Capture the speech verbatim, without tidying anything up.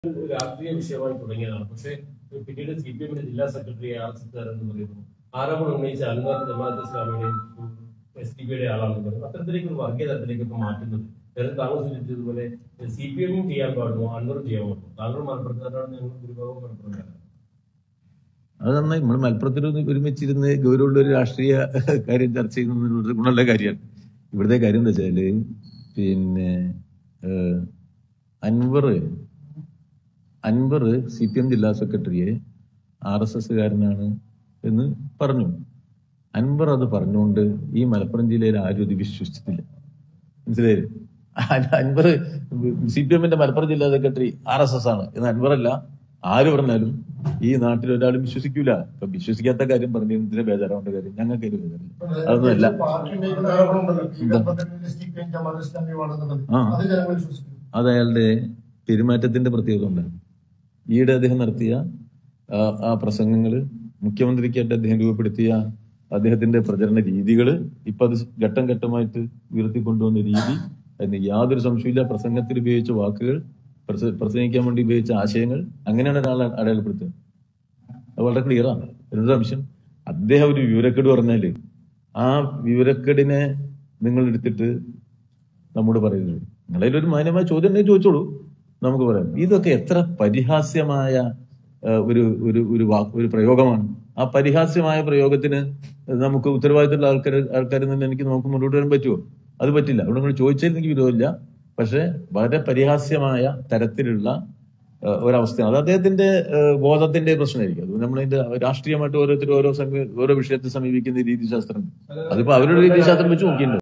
രാഷ്ട്രീയ വിഷയമായി തുടങ്ങിയതാണ്. പക്ഷേ പിന്നീട് സി പി എമ്മിന്റെ ജില്ലാ സെക്രട്ടറി ആർ എസ് എസ് എന്ന് പറയുന്നു, ആരോപണം ഉന്നയിച്ച അൻവർ ജമാഅത്ത് ഇസ്ലാമിയുടെയും എസ് ഡി പിയുടെ ആളാണെന്ന് പറയുന്നത് അത്തരത്തിലേക്ക് ഒരു വർഗീയ തലത്തിലേക്കൊക്കെ മാറ്റുന്നത് നേരത്തെ താങ്കൾ സൂചിപ്പിച്ചതുപോലെ സി പി എമ്മും ചെയ്യാൻ പാടുമോ, അൻവറും ചെയ്യാൻ പാടുമോ? താങ്കൾ മലപ്പുറത്തുകാരാണ്, ഞങ്ങൾ ഭൂരിഭാഗം മലപ്പുറത്തുകാരാണ്. അത് നന്നായി. നമ്മൾ മലപ്പുറത്തിൽ ഒരുമിച്ചിരുന്ന് ഗൗരവമുള്ള ഒരു രാഷ്ട്രീയ കാര്യം ചർച്ച ചെയ്യുന്നത് ഗുണമുള്ള കാര്യമാണ്. ഇവിടുത്തെ കാര്യം എന്താ വെച്ചാല് പിന്നെ Anwar Anwar C P M ജില്ലാ സെക്രട്ടറിയെ ആർ എസ് എസ് കാരനാണ് എന്ന് പറഞ്ഞു. അൻവർ അത് പറഞ്ഞുകൊണ്ട് ഈ മലപ്പുറം ജില്ലയിൽ ആരും ഇത് വിശ്വസിച്ചിട്ടില്ല. മനസ്സിലായി? അൻവർ സി പി എമ്മിന്റെ മലപ്പുറം ജില്ലാ സെക്രട്ടറി ആർ എസ് എസ് ആണ് എന്ന് അൻവറല്ല ആര് പറഞ്ഞാലും ഈ നാട്ടിൽ ഒരാളും വിശ്വസിക്കൂല. ഇപ്പൊ വിശ്വസിക്കാത്ത കാര്യം പറഞ്ഞു ഇതിന് ബേജാറാവേണ്ട കാര്യം ഞങ്ങൾക്ക് അതിന് ബേജാറില്ല. അതൊന്നുമല്ല. അത് അയാളുടെ പെരുമാറ്റത്തിന്റെ പ്രത്യേകത ഉണ്ടാണ്. ഈയിടെ അദ്ദേഹം നടത്തിയ ആ പ്രസംഗങ്ങള്, മുഖ്യമന്ത്രിക്കായിട്ട് അദ്ദേഹം രൂപപ്പെടുത്തിയ അദ്ദേഹത്തിന്റെ പ്രചരണ രീതികള്, ഇപ്പൊ അത് ഘട്ടം ഘട്ടമായിട്ട് ഉയർത്തിക്കൊണ്ടുവന്ന രീതി, അതിന് യാതൊരു സംശയമില്ല. പ്രസംഗത്തിൽ ഉപയോഗിച്ച വാക്കുകൾ, പ്രസംഗിക്കാൻ വേണ്ടി ഉപയോഗിച്ച ആശയങ്ങൾ, അങ്ങനെയാണ് ഒരാളെ അടയാളപ്പെടുത്തുക. അത് വളരെ ക്ലിയറാണ്. എന്ത് സംശയം? അദ്ദേഹം ഒരു വിവരക്കേട് പറഞ്ഞാല് ആ വിവരക്കേടിനെ നിങ്ങൾ എടുത്തിട്ട് നമ്മോട് പറയുന്നത്, നിങ്ങളതിലൊരു മാന്യമായ ചോദ്യം ഉണ്ടെങ്കിൽ ചോദിച്ചോളൂ, നമുക്ക് പറയാം. ഇതൊക്കെ എത്ര പരിഹാസ്യമായ ഒരു ഒരു ഒരു വാക്ക് ഒരു പ്രയോഗമാണ്. ആ പരിഹാസ്യമായ പ്രയോഗത്തിന് നമുക്ക് ഉത്തരവാദിത്തമുള്ള ആൾക്കാർ ആൾക്കാരിൽ നിന്ന് എനിക്ക് നമുക്ക് മുന്നോട്ട് വരാൻ പറ്റുമോ? അത് പറ്റില്ല. അവിടെ നിങ്ങൾ ചോദിച്ചതിൽ എനിക്ക് വിരോധമില്ല. പക്ഷെ വളരെ പരിഹാസ്യമായ തരത്തിലുള്ള ഒരവസ്ഥയാണ്. അത് അദ്ദേഹത്തിന്റെ ബോധത്തിന്റെ പ്രശ്നമായിരിക്കും. അത് നമ്മളതിന്റെ രാഷ്ട്രീയമായിട്ട് ഓരോരുത്തരും ഓരോ ഓരോ വിഷയത്തെ സമീപിക്കുന്ന രീതിശാസ്ത്രം, അതിപ്പോ അവരുടെ രീതിശാസ്ത്രം വെച്ച് നോക്കിയിട്ടുണ്ട്.